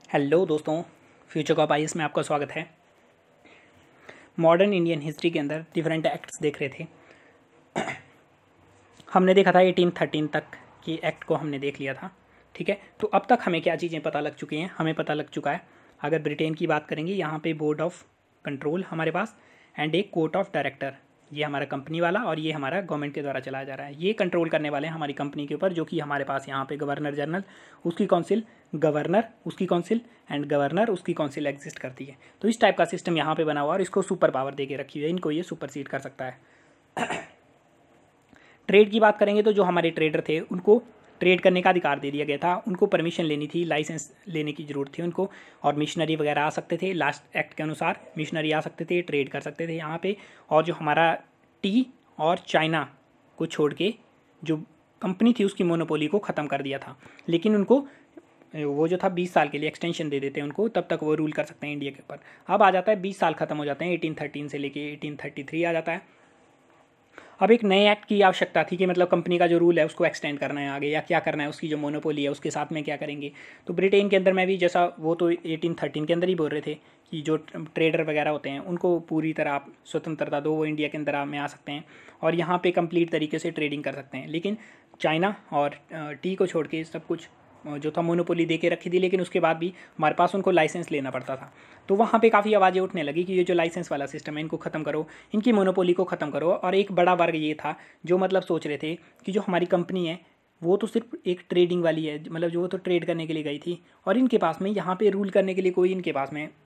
Hello दोस्तों, future corp IAS में आपका स्वागत है। मॉडर्न इंडियन हिस्ट्री के अंदर डिफरेंट एक्ट्स देख रहे थे। हमने देखा था 1813 तक की एक्ट को हमने देख लिया था। ठीक है, तो अब तक हमें क्या चीज़ें पता लग चुकी हैं? हमें पता लग चुका है, अगर ब्रिटेन की बात करेंगे, यहाँ पे बोर्ड ऑफ कंट्रोल हमारे पास एंड एक कोर्ट ऑफ डायरेक्टर, ये हमारा कंपनी वाला और ये हमारा गवर्नमेंट के द्वारा चलाया जा रहा है। ये कंट्रोल करने वाले हैं हमारी कंपनी के ऊपर, जो कि हमारे पास यहाँ पे गवर्नर जनरल, उसकी काउंसिल, गवर्नर उसकी काउंसिल एंड गवर्नर उसकी काउंसिल एग्जिस्ट करती है। तो इस टाइप का सिस्टम यहाँ पे बना हुआ और इसको सुपर पावर दे के रखी हुई है, इनको ये सुपरसीड कर सकता है। ट्रेड की बात करेंगे तो जो हमारे ट्रेडर थे उनको ट्रेड करने का अधिकार दे दिया गया था, उनको परमिशन लेनी थी, लाइसेंस लेने की ज़रूरत थी उनको, और मिशनरी वगैरह आ सकते थे। लास्ट एक्ट के अनुसार मिशनरी आ सकते थे, ट्रेड कर सकते थे यहाँ पे। और जो हमारा टी और चाइना को छोड़ के जो कंपनी थी उसकी मोनोपोली को ख़त्म कर दिया था, लेकिन उनको वो जो था 20 साल के लिए एक्सटेंशन दे देते हैं उनको, तब तक वो रूल कर सकते हैं इंडिया के ऊपर। अब आ जाता है 20 साल ख़त्म हो जाते हैं, 1813 से लेके 1833 आ जाता है। अब एक नए एक्ट की आवश्यकता थी कि मतलब कंपनी का जो रूल है उसको एक्सटेंड करना है आगे, या क्या करना है, उसकी जो मोनोपोली है उसके साथ में क्या करेंगे। तो ब्रिटेन के अंदर में भी, जैसा वो तो 1813 के अंदर ही बोल रहे थे कि जो ट्रेडर वगैरह होते हैं उनको पूरी तरह आप स्वतंत्रता दो, वो इंडिया के अंदर में आ सकते हैं और यहाँ पे कंप्लीट तरीके से ट्रेडिंग कर सकते हैं। लेकिन चाइना और टी को छोड़ के सब कुछ जो था मोनोपोली दे के रखी थी, लेकिन उसके बाद भी हमारे पास उनको लाइसेंस लेना पड़ता था। तो वहाँ पे काफ़ी आवाज़ें उठने लगी कि ये जो लाइसेंस वाला सिस्टम है इनको ख़त्म करो, इनकी मोनोपोली को ख़त्म करो। और एक बड़ा वर्ग ये था जो मतलब सोच रहे थे कि जो हमारी कंपनी है वो तो सिर्फ एक ट्रेडिंग वाली है, मतलब जो वो तो ट्रेड करने के लिए गई थी, और इनके पास में यहाँ पे रूल करने के लिए कोई इनके पास में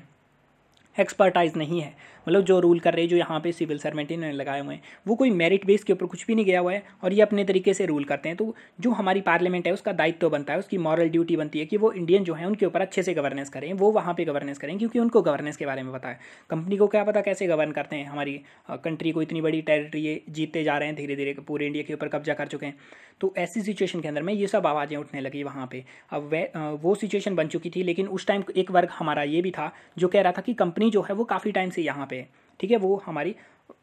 एक्सपर्टाइज नहीं है। मतलब जो रूल कर रहे हैं, जो यहाँ पे सिविल सर्वेंट इन्होंने लगाए हुए हैं, वो कोई मेरिट बेस के ऊपर कुछ भी नहीं गया हुआ है और ये अपने तरीके से रूल करते हैं। तो जो हमारी पार्लियामेंट है उसका दायित्व बनता है, उसकी मॉरल ड्यूटी बनती है कि वो इंडियन जो है उनके ऊपर अच्छे से गवर्नेंस करें, वो वहाँ पे गवर्नेंस करें, क्योंकि उनको गवर्नेंस के बारे में पता है। कंपनी को क्या पता कैसे गवर्न करते हैं। हमारी कंट्री को इतनी बड़ी टेरिटरी ये जीतते जा रहे हैं, धीरे धीरे पूरे इंडिया के ऊपर कब्जा कर चुके हैं। तो ऐसी सिचुएशन के अंदर में ये सब आवाज़ें उठने लगी वहाँ पे। अब वो सिचुएशन बन चुकी थी, लेकिन उस टाइम एक वर्ग हमारा ये भी था जो कह रहा था कि कंपनी जो है वो काफ़ी टाइम से यहाँ पे है, ठीक है, वो हमारी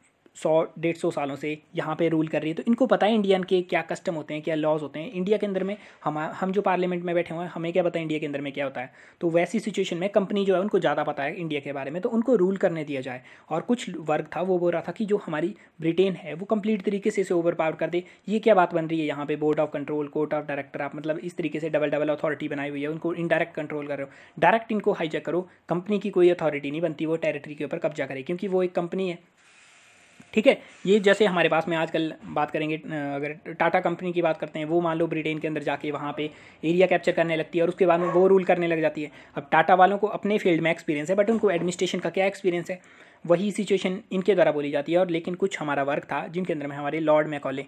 100-150 सालों से यहाँ पे रूल कर रही है। तो इनको पता है इंडियन के क्या कस्टम होते हैं, क्या लॉज होते हैं इंडिया के अंदर में। हम जो पार्लियामेंट में बैठे हुए हैं, हमें क्या पता है इंडिया के अंदर में क्या होता है। तो वैसी सिचुएशन में कंपनी जो है उनको ज़्यादा पता है इंडिया के बारे में, तो उनको रूल करने दिया जाए। और कुछ वर्ग था वो बोल रहा था कि जो हमारी ब्रिटेन है वो कंप्लीट तरीके से ओवर पावर कर दे। ये क्या बात बन रही है यहाँ पे, board of control, court of director, आप मतलब इस तरीके से डबल डबल अथॉरिटी बनाई हुई है, उनको इनडायरेक्ट कंट्रोल कर रहे हो। डायरेक्ट इनको हाईजैक करो, कंपनी की कोई अथॉरिटी नहीं बनती वो टेरिटरी के ऊपर कब्जा करे, क्योंकि वो एक कंपनी है। ठीक है, ये जैसे हमारे पास में आजकल बात करेंगे, अगर टाटा कंपनी की बात करते हैं, वो मान लो ब्रिटेन के अंदर जाके वहाँ पे एरिया कैप्चर करने लगती है और उसके बाद में वो रूल करने लग जाती है। अब टाटा वालों को अपने फील्ड में एक्सपीरियंस है, बट उनको एडमिनिस्ट्रेशन का क्या एक्सपीरियंस है, वही सिचुएशन इनके द्वारा बोली जाती है। और लेकिन कुछ हमारा वर्क था जिनके अंदर में हमारे लॉर्ड मैकॉले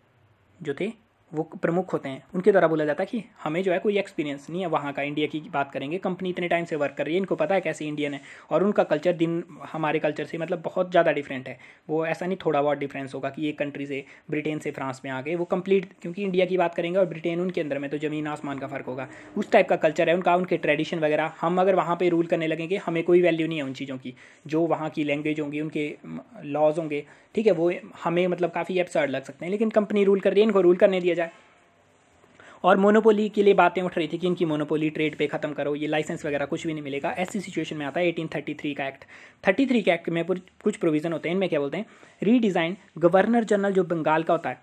जो थे वो प्रमुख होते हैं, उनके द्वारा बोला जाता है कि हमें जो है कोई एक्सपीरियंस नहीं है वहाँ का। इंडिया की बात करेंगे, कंपनी इतने टाइम से वर्क कर रही है, इनको पता है कैसे इंडियन है, और उनका कल्चर दिन हमारे कल्चर से मतलब बहुत ज़्यादा डिफरेंट है। वो ऐसा नहीं थोड़ा बहुत डिफरेंस होगा कि एक कंट्री से, ब्रिटेन से फ्रांस में आ गए, वो कंप्लीट, क्योंकि इंडिया की बात करेंगे और ब्रिटेन उनके अंदर में तो ज़मीन आसमान का फ़र्क होगा। उस टाइप का कल्चर है उनका, उनके ट्रेडिशन वगैरह। हम अगर वहाँ पर रूल करने लगेंगे, हमें कोई वैल्यू नहीं है उन चीज़ों की। जो वहाँ की लैंग्वेज होंगी, उनके लॉज होंगे, ठीक है, वो हमें मतलब काफ़ी एब्सर्ड लग सकते हैं, लेकिन कंपनी रूल कर रही है, इनको रूल करने दिया जाए। और मोनोपोली के लिए बातें उठ रही थी कि इनकी मोनोपोली ट्रेड पे ख़त्म करो, ये लाइसेंस वगैरह कुछ भी नहीं मिलेगा। ऐसी सिचुएशन में आता है 1833 का एक्ट। 33 के एक्ट में कुछ प्रोविज़न होते हैं, इनमें क्या बोलते हैं, रीडिज़ाइन गवर्नर जनरल जो बंगाल का होता है,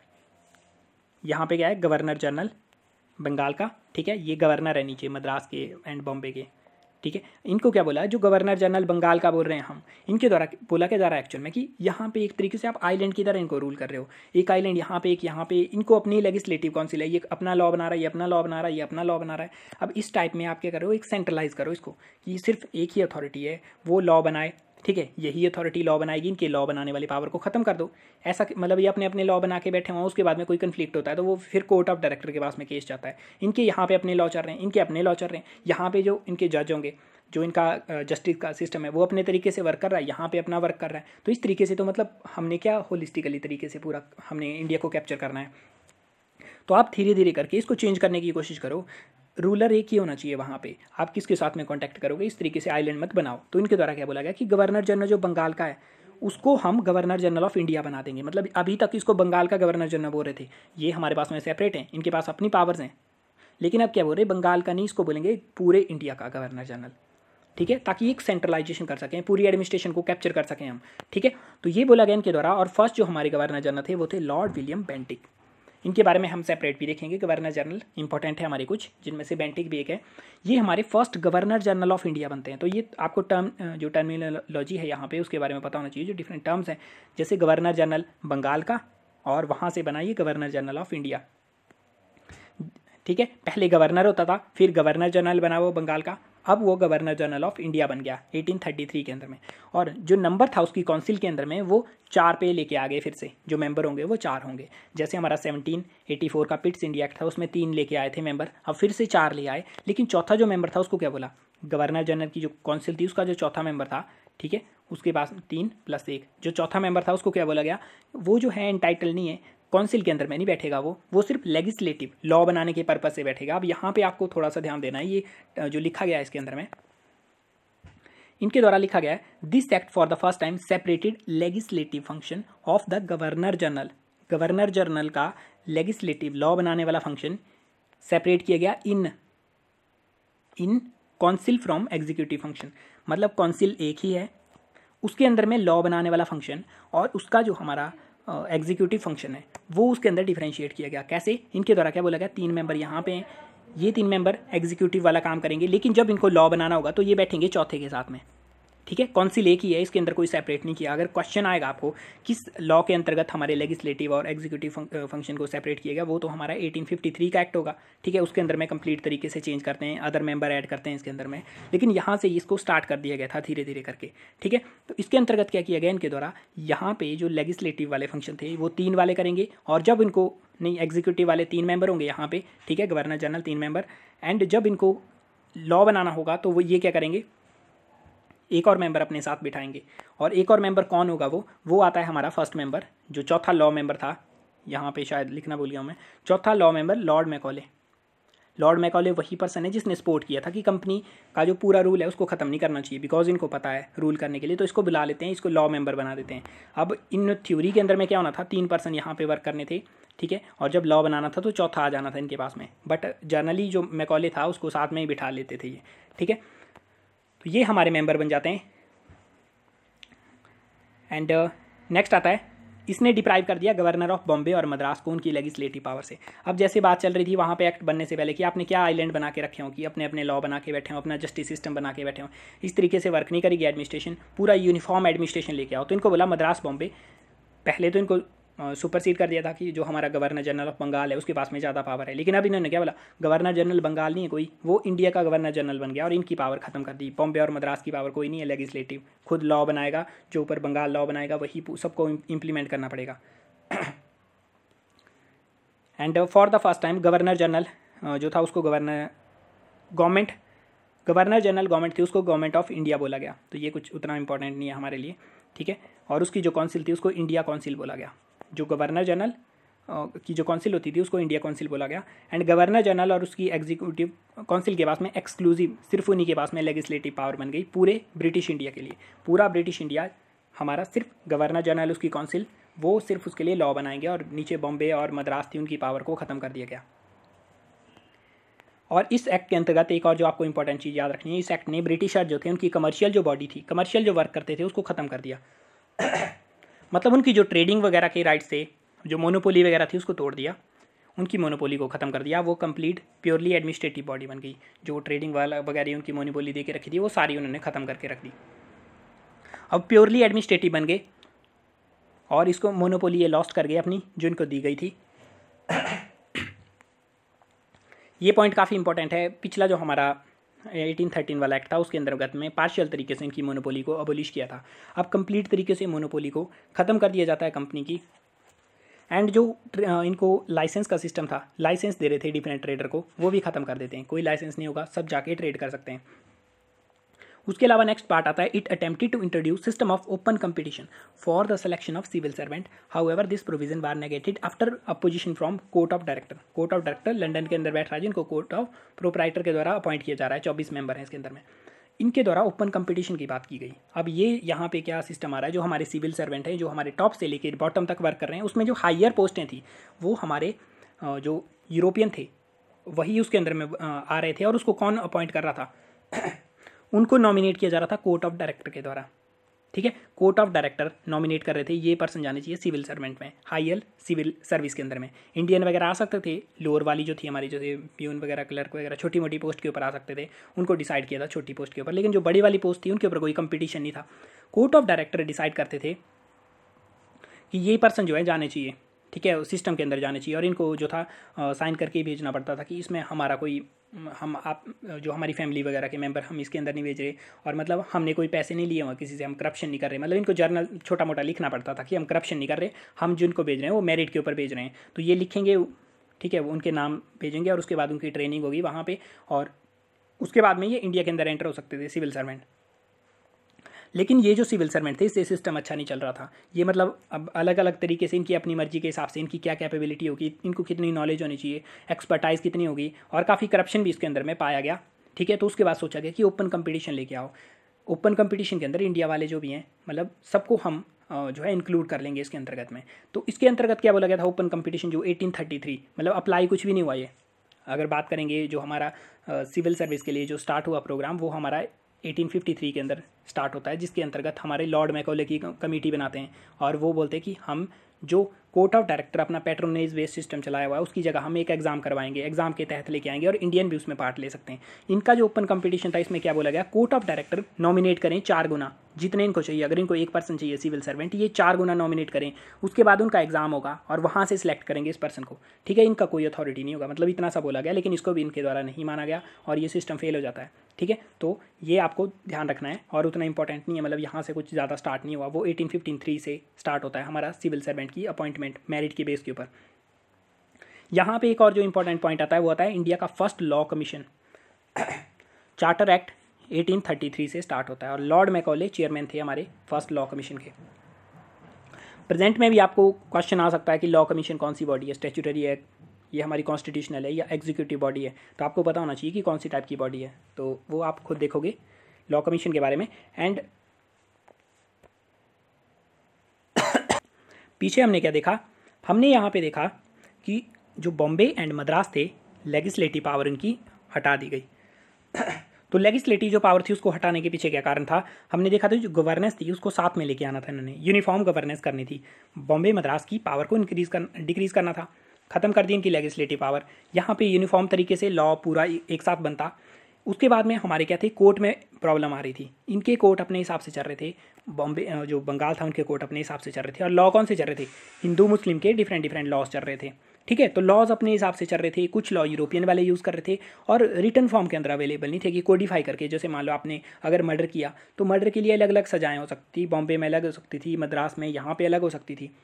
यहाँ पे क्या है, गवर्नर जनरल बंगाल का, ठीक है, ये गवर्नर है नीचे मद्रास के एंड बॉम्बे के, ठीक है। इनको क्या बोला है, जो गवर्नर जनरल बंगाल का बोल रहे हैं हम, इनके द्वारा बोला क्या जा रहा है एक्चुअल में कि यहाँ पे एक तरीके से आप आइलैंड की तरह इनको रूल कर रहे हो। एक आइलैंड यहाँ पे, एक यहाँ पे, इनको अपनी लेजिस्लेटिव काउंसिल है, ये अपना लॉ बना रहा है, ये अपना लॉ बना रहा है, ये अपना लॉ बना रहा है। अब इस टाइप में आप क्या करो, एक सेंट्रलाइज करो इसको, कि सिर्फ एक ही अथॉरिटी है, वो लॉ बनाए, ठीक है, यही अथॉरिटी लॉ बनाएगी, इनके लॉ बनाने वाली पावर को खत्म कर दो। ऐसा मतलब ये अपने अपने लॉ बना के बैठे हुए हैं, उसके बाद में कोई कंफ्लिक्ट होता है तो वो फिर कोर्ट ऑफ डायरेक्टर के पास में केस जाता है। इनके यहाँ पे अपने लॉ चल रहे हैं, इनके अपने लॉ चल रहे हैं, यहाँ पे जो इनके जज होंगे, जो इनका जस्टिस का सिस्टम है वो अपने तरीके से वर्क कर रहा है, यहाँ पे अपना वर्क कर रहा है। तो इस तरीके से तो मतलब हमने क्या होलिस्टिकली तरीके से पूरा हमने इंडिया को कैप्चर करना है। तो आप धीरे धीरे करके इसको चेंज करने की कोशिश करो। रूलर एक ही होना चाहिए वहाँ पे, आप किसके साथ में कांटेक्ट करोगे, इस तरीके से आइलैंड मत बनाओ। तो इनके द्वारा क्या बोला गया कि गवर्नर जनरल जो बंगाल का है उसको हम गवर्नर जनरल ऑफ इंडिया बना देंगे। मतलब अभी तक इसको बंगाल का गवर्नर जनरल बोल रहे थे, ये हमारे पास में सेपरेट हैं, इनके पास अपनी पावर्स हैं, लेकिन अब क्या बोल रहे हैं, बंगाल का नहीं, इसको बोलेंगे पूरे इंडिया का गवर्नर जनरल, ठीक है, ताकि एक सेंट्रलाइजेशन कर सकें, पूरी एडमिनिस्ट्रेशन को कैप्चर कर सकें हम, ठीक है। तो ये बोला गया इनके द्वारा। और फर्स्ट जो हमारे गवर्नर जनरल थे वो थे लॉर्ड विलियम बेंटिक। इनके बारे में हम सेपरेट भी देखेंगे, गवर्नर जनरल इंपॉर्टेंट है हमारे कुछ, जिनमें से बेंटिक भी एक है। ये हमारे first governor general of India बनते हैं। तो ये आपको टर्म जो टर्मिनोलॉजी है यहाँ पे उसके बारे में पता होना चाहिए, जो डिफरेंट टर्म्स हैं, जैसे गवर्नर जनरल बंगाल का और वहाँ से बना ये गवर्नर जनरल ऑफ इंडिया, ठीक है। पहले गवर्नर होता था, फिर गवर्नर जनरल बना वो बंगाल का, अब वो गवर्नर जनरल ऑफ इंडिया बन गया 1833 के अंदर में। और जो नंबर था उसकी काउंसिल के अंदर में वो 4 पे लेके आ गए, फिर से जो मेंबर होंगे वो 4 होंगे। जैसे हमारा 1784 का पिट्स इंडिया एक्ट था, उसमें 3 लेके आए थे मेंबर, अब फिर से 4 ले आए। लेकिन चौथा जो मेंबर था उसको क्या बोला, गवर्नर जनरल की जो काउंसिल थी उसका जो चौथा मेंबर था, ठीक है, उसके पास 3 + 1 जो चौथा मेंबर था उसको क्या बोला गया, वो जो है एंटाइटल नहीं है, काउंसिल के अंदर में नहीं बैठेगा, वो सिर्फ लेजिस्लेटिव लॉ बनाने के पर्पज से बैठेगा। अब यहाँ पे आपको थोड़ा सा ध्यान देना है, ये जो लिखा गया है इसके अंदर में, इनके द्वारा लिखा गया है, this act for the first time separated legislative function of the governor general. Governor general का लेजिस्लेटिव लॉ बनाने वाला फंक्शन सेपरेट किया गया in council from executive function. मतलब काउंसिल एक ही है, उसके अंदर में लॉ बनाने वाला फंक्शन और उसका जो हमारा एग्जीक्यूटिव फंक्शन है वो उसके अंदर डिफरेंशिएट किया गया। कैसे, इनके द्वारा क्या बोला गया, 3 मेंबर यहाँ पे हैं, ये 3 मेंबर एग्जीक्यूटिव वाला काम करेंगे, लेकिन जब इनको लॉ बनाना होगा तो ये बैठेंगे चौथे के साथ में, ठीक है। काउंसिल एक ही है, इसके अंदर कोई सेपरेट नहीं किया। अगर क्वेश्चन आएगा आपको किस लॉ के अंतर्गत हमारे लेजिस्लेटिव और एग्जीक्यूटिव फंक्शन को सेपरेट किया गया, वो तो हमारा 1853 का एक्ट होगा, ठीक है। उसके अंदर में कंप्लीट तरीके से चेंज करते हैं, अदर मेंबर ऐड करते हैं इसके अंदर में, लेकिन यहाँ से इसको स्टार्ट कर दिया गया था धीरे धीरे करके, ठीक है। तो इसके अंतर्गत क्या किया गया इनके द्वारा, यहाँ पे जो लेजिस्लेटिव वाले फंक्शन थे वो 3 वाले करेंगे, और जब इनको नहीं एग्जीक्यूटिव वाले 3 मेंबर होंगे यहाँ पे, ठीक है, गवर्नर जनरल 3 मेंबर, एंड जब इनको लॉ बनाना होगा तो वो ये क्या करेंगे, एक और मेंबर अपने साथ बिठाएंगे। और एक और मेंबर कौन होगा, वो आता है हमारा फर्स्ट मेंबर, जो चौथा लॉ मेंबर था, यहाँ पे शायद लिखना भूल गया हूँ मैं, चौथा law member lord Macaulay. Lord Macaulay वही पर्सन है जिसने सपोर्ट किया था कि कंपनी का जो पूरा रूल है उसको ख़त्म नहीं करना चाहिए, बिकॉज इनको पता है रूल करने के लिए, तो इसको बुला लेते हैं, इसको लॉ मेंबर बना देते हैं। अब इन थ्योरी के अंदर में क्या होना था, 3 पर्सन यहाँ पे वर्क करने थे, ठीक है, और जब लॉ बनाना था तो चौथा आ जाना था इनके पास में, बट जनरली जो मैकॉले था उसको साथ में ही बिठा लेते थे ये, ठीक है। तो ये हमारे मेंबर बन जाते हैं। एंड नेक्स्ट आता है, इसने डिप्राइव कर दिया गवर्नर ऑफ बॉम्बे और मद्रास को उनकी लेजिस्लेटिव पावर से। अब जैसे बात चल रही थी वहाँ पे एक्ट बनने से पहले कि आपने क्या आइलैंड बना के रखे हो, कि अपने अपने लॉ बना के बैठे हो, अपना जस्टिस सिस्टम बना के बैठे हो, इस तरीके से वर्क नहीं करेगी एडमिनिस्ट्रेशन, पूरा यूनिफॉर्म एडमिनिस्ट्रेशन लेके आओ। तो इनको बोला मद्रास बॉम्बे, पहले तो इनको सुपरसीड कर दिया था कि जो हमारा गवर्नर जनरल ऑफ बंगाल है उसके पास में ज़्यादा पावर है, लेकिन अब इन्होंने क्या बोला, गवर्नर जनरल बंगाल नहीं है कोई, वो इंडिया का गवर्नर जनरल बन गया और इनकी पावर खत्म कर दी। बॉम्बे और मद्रास की पावर कोई नहीं है लेजिस्लेटिव, खुद लॉ बनाएगा, जो ऊपर बंगाल लॉ बनाएगा वही सबको इम्प्लीमेंट करना पड़ेगा। And for the first time governor general जो था उसको गवर्नर जनरल गवर्नमेंट थी उसको गवर्नमेंट ऑफ इंडिया बोला गया। तो ये कुछ उतना इंपॉर्टेंट नहीं है हमारे लिए, ठीक है। और उसकी जो काउंसिल थी उसको इंडिया काउंसिल बोला गया, जो गवर्नर जनरल की जो काउंसिल होती थी उसको इंडिया काउंसिल बोला गया। एंड गवर्नर जनरल और उसकी एग्जीक्यूटिव काउंसिल के पास में एक्सक्लूसिव, सिर्फ उन्हीं के पास में लेजिस्लेटिव पावर बन गई पूरे ब्रिटिश इंडिया के लिए। पूरा ब्रिटिश इंडिया हमारा सिर्फ गवर्नर जनरल उसकी काउंसिल, वो सिर्फ उसके लिए लॉ बनाएंगे, और नीचे बॉम्बे और मद्रास थी उनकी पावर को ख़त्म कर दिया गया। और इस एक्ट के अंतर्गत एक और जो आपको इंपॉर्टेंट चीज़ याद रखनी है, इस एक्ट ने ब्रिटिशर जो थे उनकी कमर्शियल जो बॉडी थी, कमर्शियल जो वर्क करते थे उसको ख़त्म कर दिया। मतलब उनकी जो ट्रेडिंग वगैरह के राइट्स थे, जो मोनोपोली वगैरह थी उसको तोड़ दिया, उनकी मोनोपोली को ख़त्म कर दिया। वो कंप्लीट प्योरली एडमिनिस्ट्रेटिव बॉडी बन गई। जो ट्रेडिंग वाला वगैरह उनकी मोनोपोली दे के रखी थी वो सारी उन्होंने ख़त्म करके रख दी। अब प्योरली एडमिनिस्ट्रेटिव बन गए और इसको मोनोपोली ये लॉस्ट कर गए अपनी जो इनको दी गई थी। ये पॉइंट काफ़ी इंपॉर्टेंट है। पिछला जो हमारा 1813 वाला एक्ट था उसके अंतर्गत में पार्शियल तरीके से इनकी मोनोपोली को अबोलिश किया था। अब कंप्लीट तरीके से मोनोपोली को ख़त्म कर दिया जाता है कंपनी की। एंड जो इनको लाइसेंस का सिस्टम था, लाइसेंस दे रहे थे डिफरेंट ट्रेडर को, वो भी ख़त्म कर देते हैं। कोई लाइसेंस नहीं होगा, सब जाके ट्रेड कर सकते हैं। उसके अलावा नेक्स्ट पार्ट आता है, it attempted to introduce system of open competition for the selection of civil servant, however this provision was negated after opposition from court of director. Court of director London के अंदर बैठ रहा है, जिनको court of proprietor के द्वारा appoint किया जा रहा है। 24 मेंबर हैं इसके अंदर में। इनके द्वारा ओपन कंपटीशन की बात की गई। अब ये यहाँ पे क्या सिस्टम आ रहा है, जो हमारे सिविल सर्वेंट हैं, जो हमारे टॉप से लेकर बॉटम तक वर्क कर रहे हैं, उसमें जो हायर पोस्टें थी वो हमारे जो यूरोपियन थे, वही उसके अंदर में आ रहे थे। और उसको कौन अपॉइंट कर रहा था? उनको नॉमिनेट किया जा रहा था कोर्ट ऑफ डायरेक्टर के द्वारा, ठीक है। कोर्ट ऑफ डायरेक्टर नॉमिनेट कर रहे थे, ये पर्सन जाने चाहिए सिविल सर्वेंट में, हाईएल सिविल सर्विस के अंदर में। इंडियन वगैरह आ सकते थे, लोअर वाली जो थी हमारी, जैसे प्यून वगैरह, क्लर्क वगैरह, छोटी मोटी पोस्ट के ऊपर आ सकते थे, उनको डिसाइड किया था छोटी पोस्ट के ऊपर। लेकिन जो बड़ी वाली पोस्ट थी उनके ऊपर कोई कंपटीशन नहीं था। कोर्ट ऑफ डायरेक्टर डिसाइड करते थे कि ये पर्सन जो है जाने चाहिए, ठीक है, सिस्टम के अंदर जाने चाहिए। और इनको जो था साइन करके भेजना पड़ता था कि इसमें हमारा कोई, हम आप जो हमारी फैमिली वगैरह के मेंबर, हम इसके अंदर नहीं भेज रहे, और मतलब हमने कोई पैसे नहीं लिए हुए किसी से, हम करप्शन नहीं कर रहे। मतलब इनको जर्नल छोटा मोटा लिखना पड़ता था कि हम करप्शन नहीं कर रहे, हम जिनको भेज रहे हैं वो मेरिट के ऊपर भेज रहे हैं। तो ये लिखेंगे, ठीक है, वो उनके नाम भेजेंगे और उसके बाद उनकी ट्रेनिंग होगी वहाँ पर, और उसके बाद में ये इंडिया के अंदर एंटर हो सकते थे सिविल सर्वेंट। लेकिन ये जो सिविल सर्वेंट थे, इससे सिस्टम अच्छा नहीं चल रहा था। ये मतलब अब अलग अलग तरीके से इनकी अपनी मर्जी के हिसाब से इनकी क्या कैपेबिलिटी होगी, इनको कितनी नॉलेज होनी चाहिए, एक्सपर्टाइज कितनी होगी, और काफ़ी करप्शन भी इसके अंदर में पाया गया, ठीक है। तो उसके बाद सोचा गया कि ओपन कंपटीशन लेके आओ। ओपन कंपटीशन के अंदर इंडिया वाले जो भी हैं, मतलब सबको हम जो है इंक्लूड कर लेंगे इसके अंतर्गत में। तो इसके अंतर्गत क्या बोला गया था, ओपन कंपटीशन जो 1833, मतलब अप्लाई कुछ भी नहीं हुआ ये। अगर बात करेंगे जो हमारा सिविल सर्विस के लिए जो स्टार्ट हुआ प्रोग्राम, वो हमारा 1853 के अंदर स्टार्ट होता है, जिसके अंतर्गत हमारे लॉर्ड मैकॉले की कमेटी बनाते हैं और वो बोलते हैं कि हम जो कोर्ट ऑफ डायरेक्टर अपना पैट्रोनेज बेस्ड सिस्टम चलाया हुआ है उसकी जगह हम एक एग्जाम करवाएंगे, एग्जाम के तहत लेके आएंगे और इंडियन भी उसमें पार्ट ले सकते हैं। इनका जो ओपन कंपटीशन था, इसमें क्या बोला गया, कोर्ट ऑफ डायरेक्टर नॉमिनेट करें 4 गुना, जितने इनको चाहिए। अगर इनको 1 पर्सन चाहिए सिविल सर्वेंट, ये 4 गुना नॉमिनेट करें, उसके बाद उनका एग्जाम होगा और वहाँ से सिलेक्ट करेंगे इस पर्सन को, ठीक है। इनका कोई अथॉरिटी नहीं होगा, मतलब इतना सा बोला गया, लेकिन इसको भी इनके द्वारा नहीं माना गया और ये सिस्टम फेल हो जाता है, ठीक है। तो ये आपको ध्यान रखना है और उतना इंपॉर्टेंट नहीं है, मतलब यहाँ से कुछ ज़्यादा स्टार्ट नहीं हुआ, वो 1853 से स्टार्ट होता है हमारा सिविल सर्वेंट की अपॉइंटमेंट मेरिट के बेस के ऊपर। यहाँ पे एक और जो इंपॉर्टेंट पॉइंट आता है वो आता है इंडिया का first law commission. Charter act 1833 से स्टार्ट होता है और लॉर्ड मैकॉले चेयरमैन थे हमारे फर्स्ट लॉ कमीशन के। प्रेजेंट में भी आपको क्वेश्चन आ सकता है कि लॉ कमीशन कौन सी बॉडी है, स्टैट्यूटरी है, ये हमारी कॉन्स्टिट्यूशनल है या एग्जीक्यूटिव बॉडी है। तो आपको पता होना चाहिए कि कौन सी टाइप की बॉडी है, तो वो आप खुद देखोगे लॉ कमीशन के बारे में। एंड पीछे हमने क्या देखा, हमने यहाँ पे देखा कि जो बॉम्बे एंड मद्रास थे, लेजिस्लेटिव पावर इनकी हटा दी गई। तो लेजिस्लेटिव जो पावर थी उसको हटाने के पीछे क्या कारण था, हमने देखा था जो गवर्नेंस थी उसको साथ में लेके आना था इन्होंने, यूनिफॉर्म गवर्नेंस करनी थी। बॉम्बे मद्रास की पावर को डिक्रीज करना था, ख़त्म कर दी इनकी लेजिस्लेटिव पावर। यहाँ पे यूनिफॉर्म तरीके से लॉ पूरा एक साथ बनता। उसके बाद में हमारे क्या थे, कोर्ट में प्रॉब्लम आ रही थी, इनके कोर्ट अपने हिसाब से चल रहे थे, बॉम्बे जो बंगाल था उनके कोर्ट अपने हिसाब से चल रहे थे। और लॉ कौन से चल रहे थे, हिंदू मुस्लिम के डिफरेंट लॉज चल रहे थे, ठीक है। तो लॉज अपने हिसाब से चल रहे थे, कुछ लॉ यूरोपियन वाले यूज़ कर रहे थे और रिटन फॉर्म के अंदर अवेलेबल नहीं थे कि कोडिफाई करके, जैसे मान लो आपने अगर मर्डर किया तो मर्डर के लिए अलग अलग सजाएं हो सकती थी, बॉम्बे में अलग हो सकती थी, मद्रास में यहाँ पे अलग हो सकती थी।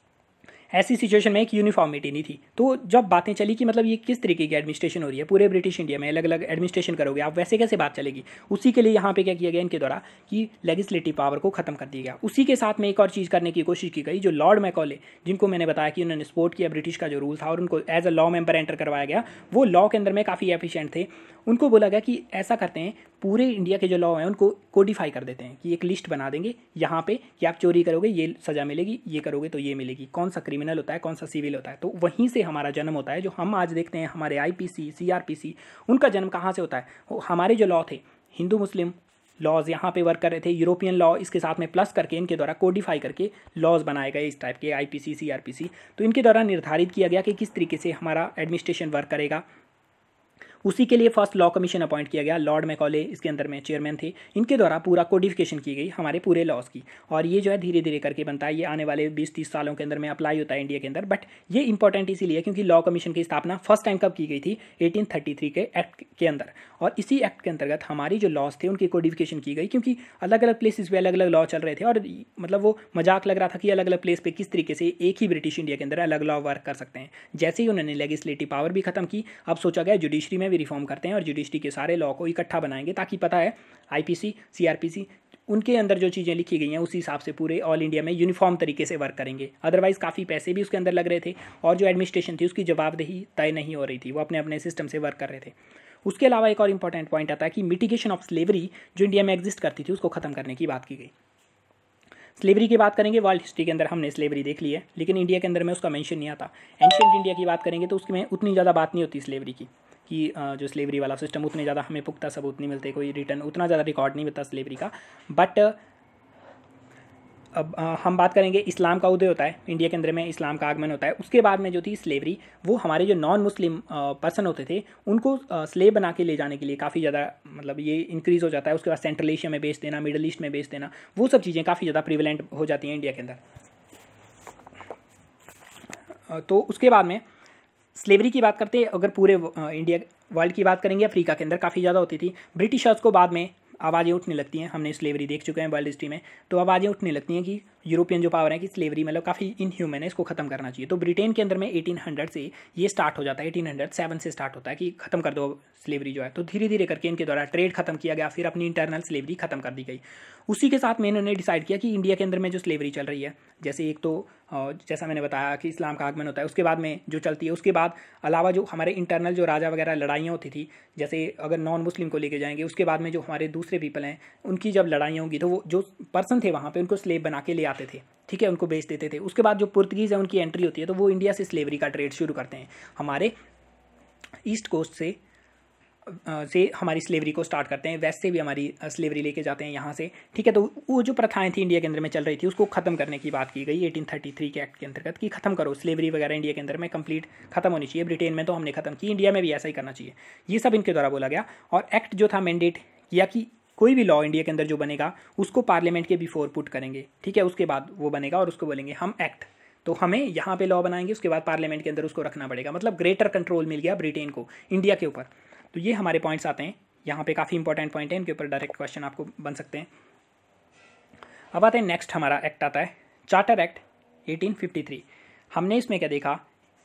ऐसी सिचुएशन में एक यूनिफॉर्मिटी नहीं थी। तो जब बातें चली कि मतलब ये किस तरीके की एडमिनिस्ट्रेशन हो रही है, पूरे ब्रिटिश इंडिया में अलग अलग एडमिनिस्ट्रेशन करोगे आप, वैसे कैसे बात चलेगी, उसी के लिए यहाँ पे क्या किया गया इनके द्वारा कि लेजिस्लेटिव पावर को खत्म कर दिया गया। उसी के साथ में एक और चीज़ करने की कोशिश की गई, जो लॉर्ड मैकॉले, जिनको मैंने बताया कि उन्होंने सपोर्ट किया ब्रिटिश का जो रूल था और उनको as a law member enter करवाया गया, वो लॉ के अंदर में काफ़ी एफिशिएंट थे। उनको बोला गया कि ऐसा करते हैं, पूरे इंडिया के जो लॉ हैं उनको कोडिफाई कर देते हैं कि एक लिस्ट बना देंगे यहाँ पे कि आप चोरी करोगे ये सज़ा मिलेगी, ये करोगे तो ये मिलेगी, कौन सा क्रिमिनल होता है कौन सा सिविल होता है। तो वहीं से हमारा जन्म होता है। जो हम आज देखते हैं हमारे IPC CRPC, उनका जन्म कहाँ से होता है, हमारे जो लॉ थे हिंदू मुस्लिम लॉज यहाँ पे वर्क कर रहे थे, यूरोपियन लॉ इसके साथ में प्लस करके इनके द्वारा कोडिफाई करके लॉज बनाए गए इस टाइप के IPC CRPC। तो इनके द्वारा निर्धारित किया गया कि किस तरीके से हमारा एडमिनिस्ट्रेशन वर्क करेगा। उसी के लिए फर्स्ट लॉ कमीशन अपॉइंट किया गया, लॉर्ड मैकॉले इसके अंदर में चेयरमैन थे। इनके द्वारा पूरा कोडिफिकेशन की गई हमारे पूरे लॉज की, और ये जो है धीरे धीरे करके बनता है। ये आने वाले 20-30 सालों के अंदर में अप्लाई होता है इंडिया के अंदर। बट ये इंपॉर्टेंट इसीलिए क्योंकि लॉ कमीशन की स्थापना फर्स्ट टाइम कब की गई थी, 1833 के एक्ट के अंदर, और इसी एक्ट के अंतर्गत हमारी जो लॉज थे उनकी कोडिफिकेशन की गई। क्योंकि अलग अलग प्लेसेस पे अलग अलग लॉ चल रहे थे और मतलब वो मजाक लग रहा था कि अलग अलग प्लेस पे किस तरीके से एक ही ब्रिटिश इंडिया के अंदर अलग लॉ वर्क कर सकते हैं। जैसे ही उन्होंने लेजिस्लेटिव पावर भी खत्म की, अब सोचा गया जुडिशरी में भी रिफॉर्म करते हैं और जुडिशरी के सारे लॉ को इकट्ठा बनाएंगे, ताकि पता है IPC CRPC उनके अंदर जो चीज़ें लिखी गई हैं उसी हिसाब से पूरे ऑल इंडिया में यूनिफॉर्म तरीके से वर्क करेंगे। अदरवाइज़ काफ़ी पैसे भी उसके अंदर लग रहे थे और जो एडमिनिस्ट्रेशन थी उसकी जवाबदेही तय नहीं हो रही थी, वो अपने अपने सिस्टम से वर्क कर रहे थे। उसके अलावा एक और इंपॉर्टेंट पॉइंट आता है कि मिटिगेशन ऑफ स्लेवरी जो इंडिया में एग्जिस्ट करती थी उसको खत्म करने की बात की गई। स्लेवरी की बात करेंगे, वर्ल्ड हिस्ट्री के अंदर हमने स्लेवरी देख ली है, लेकिन इंडिया के अंदर में उसका मेंशन नहीं आता। एंशिएंट इंडिया की बात करेंगे तो उसमें उतनी ज़्यादा बात नहीं होती स्लेवरी की। कि जो स्लेवरी वाला सिस्टम, उतने ज़्यादा हमें पुख्ता सबूत नहीं मिलते, कोई रिटर्न उतना ज़्यादा रिकॉर्ड नहीं मिलता स्लेवरी का। बट अब हम बात करेंगे, इस्लाम का उदय होता है इंडिया के अंदर में, इस्लाम का आगमन होता है। उसके बाद में जो थी स्लेवरी, वो हमारे जो नॉन मुस्लिम पर्सन होते थे उनको स्लेव बना के ले जाने के लिए काफ़ी ज़्यादा मतलब ये इंक्रीज़ हो जाता है। उसके बाद सेंट्रल एशिया में बेच देना, मिडल ईस्ट में बेच देना, वो सब चीज़ें काफ़ी ज़्यादा प्रिवेलेंट हो जाती हैं इंडिया के अंदर। तो उसके बाद में स्लेवरी की बात करते हैं, अगर पूरे इंडिया वर्ल्ड की बात करेंगे, अफ्रीका के अंदर काफ़ी ज़्यादा होती थी। ब्रिटिशर्स को बाद में आवाज़ें उठने लगती हैं, हमने स्लेवरी देख चुके हैं वर्ल्ड हिस्ट्री में, तो आवाज़ें उठने लगती हैं कि यूरोपियन जो पावर है कि स्लेवरी मतलब काफ़ी इनह्यूमन है, इसको खत्म करना चाहिए। तो ब्रिटेन के अंदर में 1800 से ये स्टार्ट हो जाता है, 1807 से स्टार्ट होता है कि ख़त्म कर दो स्लेवरी जो है। तो धीरे धीरे करके इनके द्वारा ट्रेड खत्म किया गया, फिर अपनी इंटरनल स्लेवरी खत्म कर दी गई। उसी के साथ में इन्होंने डिसाइड किया कि इंडिया के अंदर में जो स्लेवरी चल रही है, जैसे एक तो जैसा मैंने बताया कि इस्लाम का आगमन होता है, उसके बाद में जो चलती है, उसके बाद अलावा जो हमारे इंटरनल जो राजा वगैरह लड़ाइयाँ होती थी, जैसे अगर नॉन मुस्लिम को लेके जाएंगे, उसके बाद में जो हमारे दूसरे पीपल हैं उनकी जब लड़ाइयाँ होंगी, तो वो जो पर्सन थे वहाँ पे उनको स्लेव बना के ले आते थे, ठीक है, उनको बेच देते थे। उसके बाद जो पुर्तगीज़ है उनकी एंट्री होती है, तो वो इंडिया से स्लेवरी का ट्रेड शुरू करते हैं, हमारे ईस्ट कोस्ट से हमारी स्लेवरी को स्टार्ट करते हैं, वेस्ट से भी हमारी स्लेवरी लेके जाते हैं यहाँ से, ठीक है। तो वो जो प्रथाएं थी इंडिया के अंदर में चल रही थी, उसको खत्म करने की बात की गई 1833 के एक्ट के अंतर्गत कि खत्म करो स्लेवरी वगैरह, इंडिया के अंदर में कंप्लीट खत्म होनी चाहिए। ब्रिटेन में तो हमने खत्म की, इंडिया में भी ऐसा ही करना चाहिए, ये सब इनके द्वारा बोला गया। और एक्ट जो था मैंडेट किया कि कोई भी लॉ इंडिया के अंदर जो बनेगा उसको पार्लियामेंट के बिफोर पुट करेंगे, ठीक है, उसके बाद वो बनेगा और उसको बोलेंगे हम एक्ट। तो हमें यहाँ पे लॉ बनाएंगे, उसके बाद पार्लियामेंट के अंदर उसको रखना पड़ेगा, मतलब ग्रेटर कंट्रोल मिल गया ब्रिटेन को इंडिया के ऊपर। तो ये हमारे पॉइंट्स आते हैं यहाँ पे, काफ़ी इंपॉर्टेंट पॉइंट है, इनके ऊपर डायरेक्ट क्वेश्चन आपको बन सकते हैं। अब आते हैं नेक्स्ट, हमारा एक्ट आता है चार्टर एक्ट 1853। हमने इसमें क्या देखा,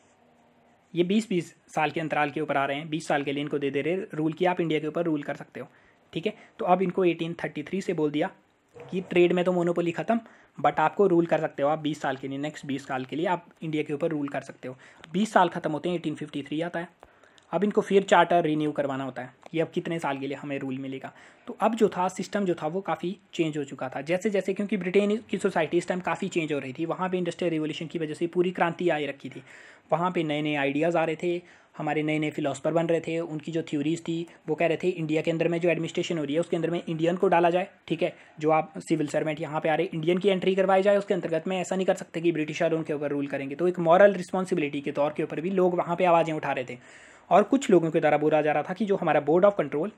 ये 20-20 साल के अंतराल के ऊपर आ रहे हैं, 20 साल के लिए इनको दे दे रहे रूल की, आप इंडिया के ऊपर रूल कर सकते हो, ठीक है। तो अब इनको 1833 से बोल दिया कि ट्रेड में तो मोनोपोली खत्म, बट आपको रूल कर सकते हो आप 20 साल के लिए, नेक्स्ट 20 साल के लिए आप इंडिया के ऊपर रूल कर सकते हो। 20 साल खत्म होते हैं, 1853 आता है। अब इनको फिर चार्टर रिन्यू करवाना होता है कि अब कितने साल के लिए हमें रूल मिलेगा। तो अब जो था सिस्टम जो था वो काफ़ी चेंज हो चुका था, जैसे जैसे, क्योंकि ब्रिटेन की सोसाइटी इस टाइम काफ़ी चेंज हो रही थी, वहाँ पे इंडस्ट्रियल रिवोल्यूशन की वजह से पूरी क्रांति आई रखी थी, वहाँ पे नए नए आइडियाज़ आ रहे थे, हमारे नए नए फिलोसफर बन रहे थे, उनकी जो थ्योरीज थी वो कह रहे थे इंडिया के अंदर में जो एडमिनिस्ट्रेशन हो रही है उसके अंदर में इंडियन को डाला जाए, ठीक है। जो आप सिविल सर्वेंट यहाँ पे आ रहे इंडियन की एंट्री करवाई जाए उसके अंतर्गत में, ऐसा नहीं कर सकते कि ब्रिटिशर उनके ऊपर रूल करेंगे। तो एक मॉरल रिस्पॉन्सिबिलिटी के तौर के ऊपर भी लोग वहाँ पे आवाज़ें उठा रहे थे, और कुछ लोगों के द्वारा बोला जा रहा था कि जो हमारा बोर्ड ऑफ कंट्रोल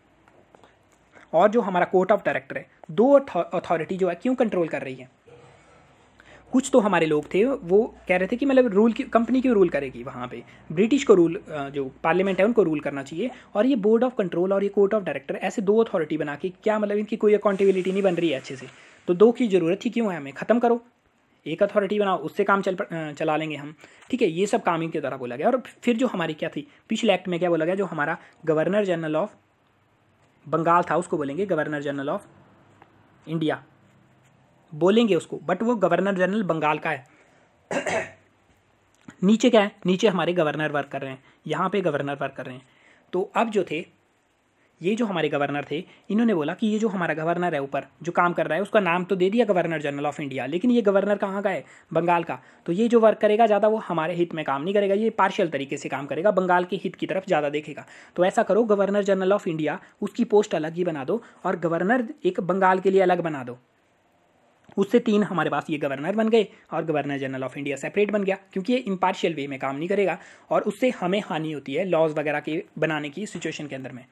और जो हमारा कोर्ट ऑफ डायरेक्टर है, दो अथॉरिटी जो है क्यों कंट्रोल कर रही है। कुछ तो हमारे लोग थे वो कह रहे थे कि मतलब रूल की कंपनी क्यों रूल करेगी, वहाँ पे ब्रिटिश को रूल, जो पार्लियामेंट है उनको रूल करना चाहिए, और ये बोर्ड ऑफ कंट्रोल और ये कोर्ट ऑफ डायरेक्टर ऐसे दो अथॉरिटी बना के क्या मतलब, इनकी कोई अकाउंटेबिलिटी नहीं बन रही है अच्छे से। तो दो की ज़रूरत ही क्यों है, हमें ख़त्म करो, एक अथॉरिटी बनाओ, उससे काम चला लेंगे हम, ठीक है। ये सब काम इनके द्वारा बोला गया। और फिर जो हमारी क्या थी पिछले एक्ट में क्या बोला गया, जो हमारा गवर्नर जनरल ऑफ बंगाल था उसको बोलेंगे गवर्नर जनरल ऑफ इंडिया, बोलेंगे उसको, बट वो गवर्नर जनरल बंगाल का है। नीचे क्या है, नीचे हमारे गवर्नर वर्क कर रहे हैं, यहाँ पे गवर्नर वर्क कर रहे हैं। तो अब जो थे ये जो हमारे गवर्नर थे, इन्होंने बोला कि ये जो हमारा गवर्नर है ऊपर जो काम कर रहा है उसका नाम तो दे दिया गवर्नर जनरल ऑफ इंडिया, लेकिन ये गवर्नर कहाँ का है, बंगाल का। तो ये जो वर्क करेगा ज़्यादा वो हमारे हित में काम नहीं करेगा, ये पार्शियल तरीके से काम करेगा, बंगाल के हित की तरफ ज़्यादा देखेगा। तो ऐसा करो, गवर्नर जनरल ऑफ इंडिया उसकी पोस्ट अलग ही बना दो, और गवर्नर एक बंगाल के लिए अलग बना दो। उससे 3 हमारे पास ये गवर्नर बन गए, और governor general of India separate बन गया, क्योंकि ये इम्पार्शियल वे में काम नहीं करेगा, और उससे हमें हानि होती है लॉज वगैरह के बनाने की सिचुएशन के अंदर में।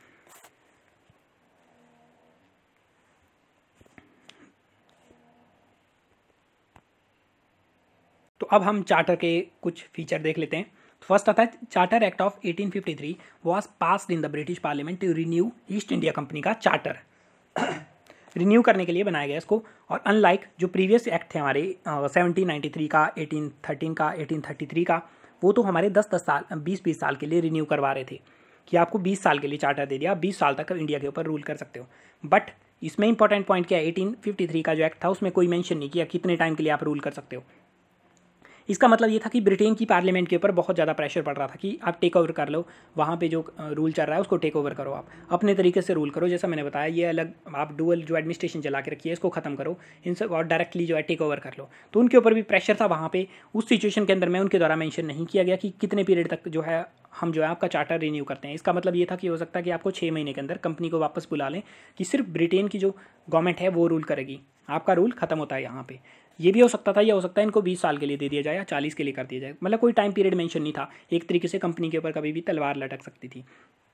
तो अब हम चार्टर के कुछ फीचर देख लेते हैं। फर्स्ट आता है charter act of 1853 was passed in the British parliament to renew East India company का चार्टर। रिन्यू करने के लिए बनाया गया इसको, और अनलाइक जो प्रीवियस एक्ट थे हमारे 1793 का, 1813 का, 1833 का, वो तो हमारे 10-10 साल 20-20 साल के लिए रिन्यू करवा रहे थे कि आपको 20 साल के लिए चार्टर दे दिया, आप 20 साल तक इंडिया के ऊपर रूल कर सकते हो। बट इसमें इंपॉर्टेंट पॉइंट क्या है, 1853 का जो एक्ट था उसमें कोई मेंशन नहीं किया कितने टाइम के लिए आप रूल कर सकते हो। इसका मतलब ये था कि ब्रिटेन की पार्लियामेंट के ऊपर बहुत ज़्यादा प्रेशर पड़ रहा था कि आप टेक ओवर कर लो, वहाँ पे जो रूल चल रहा है उसको टेक ओवर करो, आप अपने तरीके से रूल करो। जैसा मैंने बताया, ये अलग आप डुअल जो एडमिनिस्ट्रेशन चला के रखी है इसको खत्म करो, इन सब और डायरेक्टली जो है टेक ओवर कर लो। तो उनके ऊपर भी प्रेशर था वहाँ पे। उस सिचुएशन के अंदर में उनके द्वारा मेंशन नहीं किया गया कि कितने पीरियड तक जो है हम जो है आपका चार्टर रिन्यू करते हैं। इसका मतलब ये था कि हो सकता है कि आपको 6 महीने के अंदर कंपनी को वापस बुला लें कि सिर्फ ब्रिटेन की जो गवर्नमेंट है वो रूल करेगी, आपका रूल खत्म होता है यहाँ पे। ये भी हो सकता था, या हो सकता है इनको 20 साल के लिए दे दिया जाए या 40 के लिए कर दिया जाए, मतलब कोई टाइम पीरियड मेंशन नहीं था। एक तरीके से कंपनी के ऊपर कभी भी तलवार लटक सकती थी।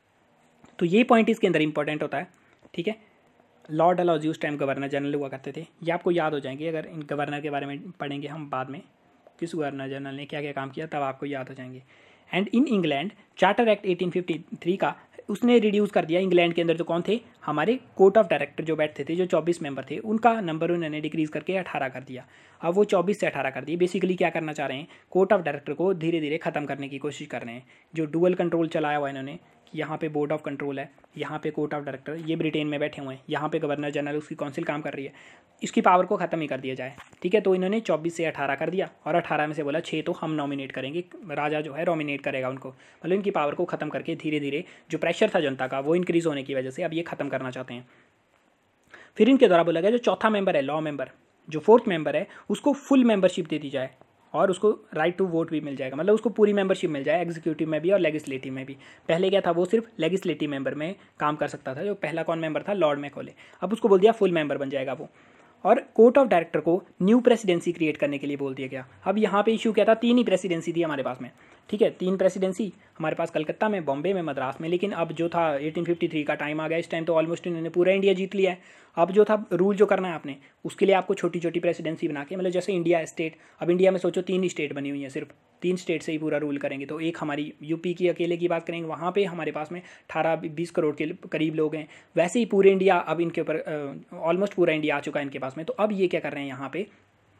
तो ये पॉइंट इसके अंदर इंपॉर्टेंट होता है, ठीक है। लॉर्ड डलहौजी उस टाइम गवर्नर जनरल हुआ करते थे, ये आपको याद हो जाएंगे अगर इन गवर्नर के बारे में पढ़ेंगे हम बाद में, किस गवर्नर जनरल ने क्या क्या काम किया, तब आपको याद हो जाएंगे। And in England charter act 1853 का उसने रिड्यूस कर दिया। इंग्लैंड के अंदर जो कौन थे, हमारे कोर्ट ऑफ डायरेक्टर जो बैठते थे, जो 24 मेंबर थे, उनका नंबर उन्होंने डिक्रीज करके 18 कर दिया। अब वो 24 से 18 कर दिए। बेसिकली क्या करना चाह रहे हैं, कोर्ट ऑफ डायरेक्टर को धीरे धीरे खत्म करने की कोशिश कर रहे हैं। जो डुअल कंट्रोल चलाया हुआ इन्होंने, यहाँ पे बोर्ड ऑफ कंट्रोल है, यहाँ पे कोर्ट ऑफ डायरेक्टर, ये ब्रिटेन में बैठे हुए हैं, यहाँ पे गवर्नर जनरल उसकी काउंसिल काम कर रही है, इसकी पावर को ख़त्म ही कर दिया जाए, ठीक है। तो इन्होंने 24 से 18 कर दिया और 18 में से बोला 6 तो हम नॉमिनेट करेंगे, राजा जो है नॉमिनेट करेगा उनको। मतलब इनकी पावर को ख़त्म करके धीरे धीरे जो प्रेशर था जनता का वो इंक्रीज़ होने की वजह से अब ये ख़त्म करना चाहते हैं। फिर इनके द्वारा बोला गया जो चौथा मेंबर है, लॉ मेंबर, जो फोर्थ मेंबर है, उसको फुल मेंबरशिप दे दी जाए और उसको राइट टू वोट भी मिल जाएगा, मतलब उसको पूरी मेंबरशिप मिल जाए एग्जीक्यूटिव में भी और लेजिस्लेटिव में भी। पहले क्या था, वो सिर्फ लेजिस्लेटिव मेंबर में काम कर सकता था। जो पहला कौन मेंबर था, लॉर्ड मैकॉले, अब उसको बोल दिया फुल मेंबर बन जाएगा वो। और कोर्ट ऑफ डायरेक्टर को न्यू प्रेसिडेंसी क्रिएट करने के लिए बोल दिया गया। अब यहाँ पे इशू क्या था, 3 ही प्रेसिडेंसी थी हमारे पास में, ठीक है, 3 प्रेसिडेंसी हमारे पास कलकत्ता में, बॉम्बे में, मद्रास में। लेकिन अब जो था 1853 का टाइम आ गया, इस टाइम तो ऑलमोस्ट इन्होंने पूरा इंडिया जीत लिया है। अब जो था रूल जो करना है आपने, उसके लिए आपको छोटी छोटी प्रेसिडेंसी बना के, मतलब जैसे इंडिया स्टेट, अब इंडिया में सोचो 3 ही स्टेट बनी हुई हैं, सिर्फ 3 स्टेट से ही पूरा रूल करेंगे। तो एक हमारी यूपी की अकेले की बात करेंगे, वहाँ पे हमारे पास में 18-20 करोड़ के करीब लोग हैं। वैसे ही पूरे इंडिया, अब इनके ऊपर ऑलमोस्ट पूरा इंडिया आ चुका है इनके पास में। तो अब ये क्या कर रहे हैं, यहाँ पे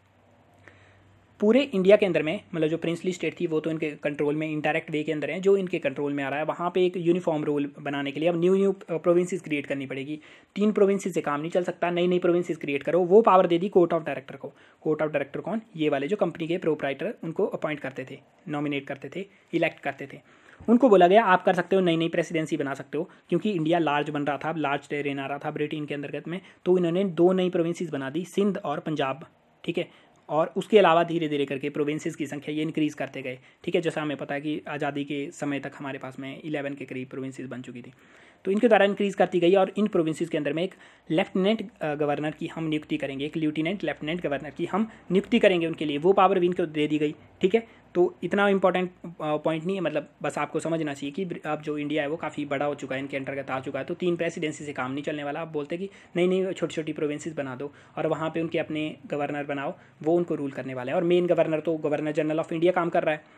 पूरे इंडिया के अंदर में, मतलब जो प्रिंसली स्टेट थी वो तो इनके कंट्रोल में इनडायरेक्ट वे के अंदर है, जो इनके कंट्रोल में आ रहा है वहाँ पे एक यूनिफॉर्म रूल बनाने के लिए अब न्यू प्रोविंसेस क्रिएट करनी पड़ेगी। 3 प्रोविंसेस से काम नहीं चल सकता, नई नई प्रोविंसेस क्रिएट करो। वो पावर दे दी कोर्ट ऑफ डायरेक्टर को। कोर्ट ऑफ डायरेक्टर कौन, ये वाले जो कंपनी के प्रोप्राइटर उनको अपॉइंट करते थे, नॉमिनेट करते थे, इलेक्ट करते थे। उनको बोला गया आप कर सकते हो, नई नई प्रेसिडेंसी बना सकते हो, क्योंकि इंडिया लार्ज बन रहा था, लार्ज टेरेन आ रहा था ब्रिटेन के अंतर्गत में। तो इन्होंने 2 नई प्रोविंसेस बना दी, सिंध और पंजाब, ठीक है। और उसके अलावा धीरे धीरे करके प्रोविंसेस की संख्या ये इंक्रीज़ करते गए, ठीक है। जैसा हमें पता है कि आज़ादी के समय तक हमारे पास में 11 के करीब प्रोविंसेस बन चुकी थी। तो इनके द्वारा इंक्रीज़ करती गई और इन प्रोविंसेस के अंदर में एक लेफ्टिनेंट गवर्नर की हम नियुक्ति करेंगे, एक लेफ्टिनेंट गवर्नर की हम नियुक्ति करेंगे उनके लिए, वो पावर भी इनको दे दी गई, ठीक है। तो इतना इंपॉर्टेंट पॉइंट नहीं है, मतलब बस आपको समझना चाहिए कि अब जो इंडिया है वो काफ़ी बड़ा हो चुका है, इनके अंतर्गत आ चुका है। तो 3 प्रेसिडेंसी से काम नहीं चलने वाला। आप बोलते कि नई नई छोटी छोटी प्रोविंसेस बना दो और वहाँ पे उनके अपने गवर्नर बनाओ, वो उनको रूल करने वाले हैं। और मेन गवर्नर तो गवर्नर जनरल ऑफ इंडिया काम कर रहा है।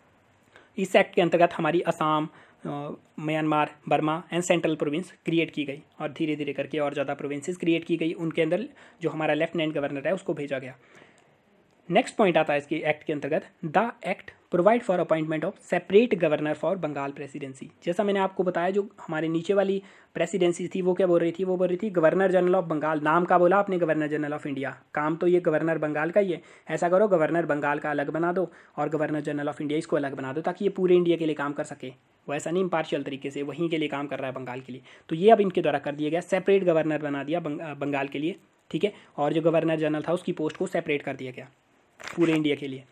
इस एक्ट के अंतर्गत हमारी Assam, Myanmar, Burma and central province create की गई और धीरे धीरे करके और ज़्यादा प्रोविंसेस क्रिएट की गई। उनके अंदर जो हमारा लेफ्टिनेंट गवर्नर है उसको भेजा गया। नेक्स्ट पॉइंट आता है इसके एक्ट के अंतर्गत, the act provide for appointment of separate governor for Bengal presidency. जैसा मैंने आपको बताया, जो हमारे नीचे वाली प्रेसिडेंसी थी वो क्या बोल रही थी, वो बोल रही थी गवर्नर जनरल ऑफ बंगाल। नाम का बोला आपने गवर्नर जनरल ऑफ इंडिया, काम तो ये गवर्नर बंगाल का ही है। ऐसा करो गवर्नर बंगाल का अलग बना दो और गवर्नर जनरल ऑफ इंडिया इसको अलग बना दो, ताकि ये पूरे इंडिया के लिए काम कर सके। वो ऐसा नहीं इम्पार्शियल तरीके से वहीं के लिए काम कर रहा है, बंगाल के लिए। तो ये अब इनके द्वारा कर दिया गया, सेपरेट गवर्नर बना दिया बंगाल के लिए, ठीक है। और जो गवर्नर जनरल था उसकी पोस्ट को सेपरेट कर दिया गया पूरे इंडिया के लिए।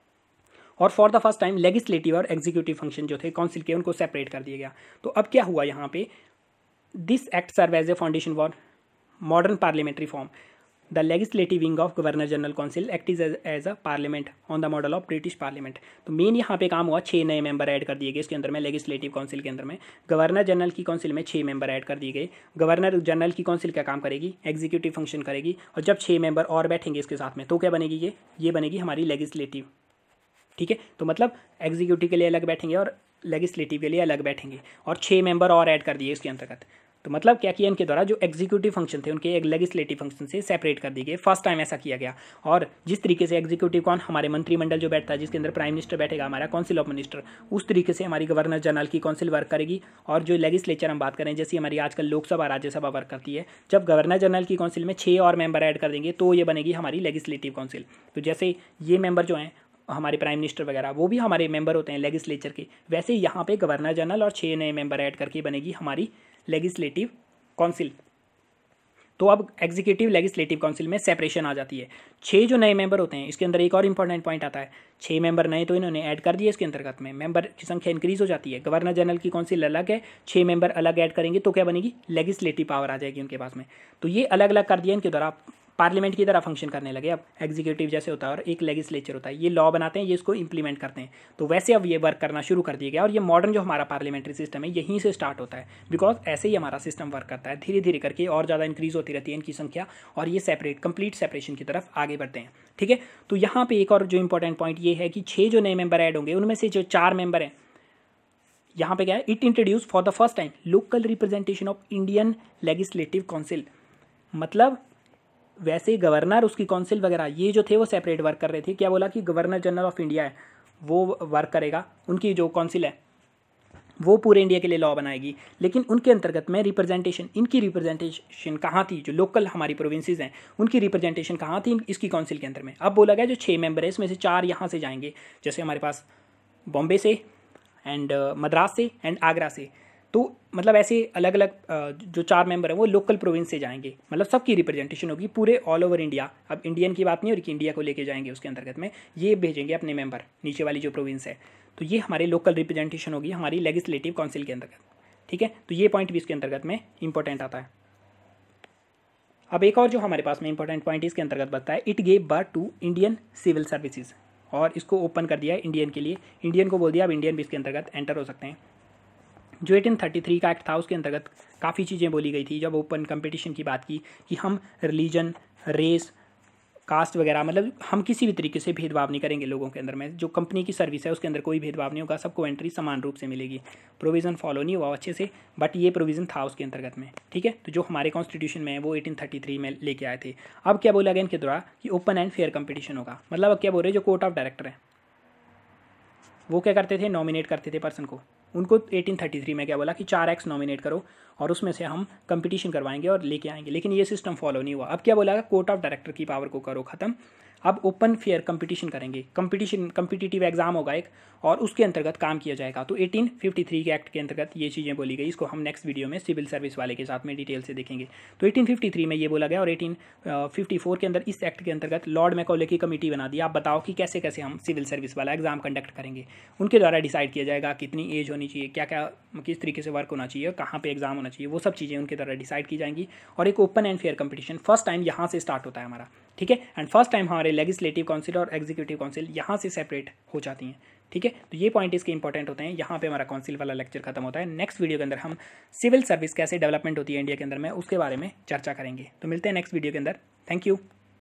और for the first time legislative और एग्जीक्यूटिव फंक्शन जो थे काउंसिल के, उनको सेपरेट कर दिया गया। तो अब क्या हुआ यहाँ पे, this act serve as a foundation for modern parliamentary form. The legislative wing of governor general council act is as a parliament on the model of British parliament. तो मेन यहाँ पे काम हुआ, 6 नए मेंबर ऐड कर दिए गए इसके अंदर में। लेजिस्लेटिव काउंसिल के अंदर में गवर्नर जनरल की काउंसिल में 6 मेंबर ऐड कर दिए गए। गवर्नर जनरल की काउंसिल क्या काम करेगी, एग्जीक्यूटिव फंक्शन करेगी। और जब 6 मेंबर और बैठेंगे इसके साथ में तो क्या बनेगी, ये बनेगी हमारी लेजिस्लेटिव, ठीक है। तो मतलब एग्जीक्यूटिव के लिए अलग बैठेंगे और लेजिस्लेटिव के लिए अलग बैठेंगे, और 6 मेंबर और ऐड कर दिए इसके अंतर्गत। तो मतलब क्या किया इनके द्वारा, जो एग्जीक्यूटिव फंक्शन थे उनके एक लेजिस्लेटिव फंक्शन से सेपरेट कर दिए गए। फर्स्ट टाइम ऐसा किया गया। और जिस तरीके से एग्जीक्यूटिव कौन, हमारे मंत्रिमंडल जो बैठता है, जिसके अंदर प्राइम मिनिस्टर बैठेगा, हमारा काउंसिल ऑफ मिनिस्टर, उस तरीके से हमारी गवर्नर जनरल की काउंसिल वर्क करेगी। और जो लेजिस्लेचर हम बात करें, जैसे हमारी आजकल लोकसभा राज्यसभा वर्क करती है, जब गवर्नर जनरल की काउंसिल में 6 और मेंबर ऐड कर देंगे तो ये बनेगी हमारी लेजिस्लेटिव काउंसिल। तो जैसे ये मेंबर जो हैं हमारे प्राइम मिनिस्टर वगैरह वो भी हमारे मेंबर होते हैं लेजिस्लेचर के, वैसे यहाँ पे गवर्नर जनरल और 6 नए मेंबर ऐड करके बनेगी हमारी लेजिस्लेटिव काउंसिल। तो अब एग्जीक्यूटिव लेजिस्लेटिव काउंसिल में सेपरेशन आ जाती है। 6 जो नए मेंबर होते हैं, इसके अंदर एक और इंपॉर्टेंट पॉइंट आता है, 6 मेंबर नए तो इन्होंने ऐड कर दिए, इसके अंतर्गत में मेंबर की संख्या इंक्रीज हो जाती है। गवर्नर जनरल की काउंसिल अलग है, 6 मेंबर अलग ऐड करेंगे तो क्या बनेगी, लेजिस्लेटिव पावर आ जाएगी उनके पास में। तो ये अलग अलग कर दिया इनके द्वारा, पार्लियामेंट की तरह फंक्शन करने लगे। अब एग्जीक्यूटिव जैसे होता है और एक लेजिस्लेचर होता है, ये लॉ बनाते हैं, ये इसको इंप्लीमेंट करते हैं। तो वैसे अब ये वर्क करना शुरू कर दिया गया और ये मॉडर्न जो हमारा पार्लियामेंट्री सिस्टम है यहीं से स्टार्ट होता है, बिकॉज ऐसे ही हमारा सिस्टम वर्क करता है। धीरे धीरे करके और ज़्यादा इंक्रीज होती रहती है इनकी संख्या और ये सेपरेट कंप्लीट सेपरेशन की तरफ आगे बढ़ते हैं। ठीक है, तो यहाँ पे एक और जो इंपॉर्टेंट पॉइंट ये है कि 6 जो नए मेंबर ऐड होंगे उनमें से जो 4 मेंबर हैं, यहाँ पे क्या है, it introduce for the first time local representation of Indian legislative council. मतलब वैसे गवर्नर, उसकी काउंसिल वगैरह ये जो थे वो सेपरेट वर्क कर रहे थे। क्या बोला कि गवर्नर जनरल ऑफ इंडिया है वो वर्क करेगा, उनकी जो काउंसिल है वो पूरे इंडिया के लिए लॉ बनाएगी, लेकिन उनके अंतर्गत में रिप्रेजेंटेशन, इनकी रिप्रेजेंटेशन कहाँ थी, जो लोकल हमारी प्रोविंसेस हैं उनकी रिप्रेजेंटेशन कहाँ थी इसकी काउंसिल के अंदर में। अब बोला गया जो 6 मेंबर है इसमें से 4 यहाँ से जाएंगे, जैसे हमारे पास बॉम्बे से एंड मद्रास से एंड आगरा से। तो मतलब ऐसे अलग अलग जो 4 मेंबर हैं वो लोकल प्रोविंस से जाएंगे, मतलब सबकी रिप्रेजेंटेशन होगी पूरे ऑल ओवर इंडिया। अब इंडियन की बात नहीं हो रही कि इंडिया को लेके जाएंगे, उसके अंतर्गत में ये भेजेंगे अपने मेंबर नीचे वाली जो प्रोविंस है। तो ये हमारे लोकल रिप्रेजेंटेशन होगी हमारी लेजिस्लेटिव काउंसिल के अंतर्गत। ठीक है, तो ये पॉइंट भी इसके अंतर्गत में इंपॉर्टेंट आता है। अब एक और जो हमारे पास में इंपॉर्टेंट पॉइंट इसके अंतर्गत बनता है, it gave birth to Indian civil services, और इसको ओपन कर दिया है इंडियन के लिए। इंडियन को बोल दिया अब इंडियन भी इसके अंतर्गत एंटर हो सकते हैं। जो 1833 का एक्ट था उसके अंतर्गत काफ़ी चीज़ें बोली गई थी, जब ओपन कंपटीशन की बात की कि हम रिलीजन, रेस, कास्ट वगैरह, मतलब हम किसी भी तरीके से भेदभाव नहीं करेंगे लोगों के अंदर में। जो कंपनी की सर्विस है उसके अंदर कोई भेदभाव नहीं होगा, सबको एंट्री समान रूप से मिलेगी। प्रोविज़न फॉलो नहीं हुआ अच्छे से, बट ये प्रोविज़न था उसके अंतर्गत में। ठीक है, तो जो हमारे कॉन्स्टिट्यूशन में है वो 1833 में लेके आए थे। अब क्या बोला गया इनके द्वारा कि ओपन एंड फेयर कंपटीशन होगा। मतलब अब क्या बोल रहे हैं, जो कोर्ट ऑफ डायरेक्टर है वो क्या करते थे, नॉमिनेट करते थे पर्सन को। उनको 1833 में क्या बोला कि 4 एक्स नॉमिनेट करो और उसमें से हम कंपटीशन करवाएंगे और लेके आएंगे, लेकिन ये सिस्टम फॉलो नहीं हुआ। अब क्या बोला, कोर्ट ऑफ डायरेक्टर की पावर को करो ख़त्म, अब ओपन फेयर कंपटीशन करेंगे। कंपटीटिव एग्जाम होगा एक और उसके अंतर्गत काम किया जाएगा। तो 1853 के एक्ट के अंतर्गत ये चीज़ें बोली गई, इसको हम नेक्स्ट वीडियो में सिविल सर्विस वाले के साथ में डिटेल से देखेंगे। तो 1853 में ये बोला गया और 1854 के अंदर इस एक्ट के अंतर्गत लॉर्ड मैकॉले की कमेटी बना दी। आप बताओ कि कैसे कैसे हम सिविल सर्विस वाला एग्जाम कंडक्ट करेंगे। उनके द्वारा डिसाइड किया जाएगा कितनी एज होनी चाहिए, क्या क्या किस तरीके से वर्क होना चाहिए और कहाँ पे एग्जाम होना चाहिए, वो सब चीज़ें उनके द्वारा डिसाइड की जाएंगी। और एक open and fair competition first time यहाँ से स्टार्ट होता है हमारा। ठीक है, एंड फर्स्ट टाइम हमारे लेजिस्लेटिव काउंसिल और एग्जीक्यूटिव काउंसिल यहाँ से सेपरेट हो जाती हैं। ठीक है, तो ये पॉइंट इसके इंपॉर्टेंट होते हैं। यहाँ पे हमारा काउंसिल वाला लेक्चर खत्म होता है। नेक्स्ट वीडियो के अंदर हम सिविल सर्विस कैसे डेवलपमेंट होती है इंडिया के अंदर में उसके बारे में चर्चा करेंगे। तो मिलते हैं नेक्स्ट वीडियो के अंदर। Thank you.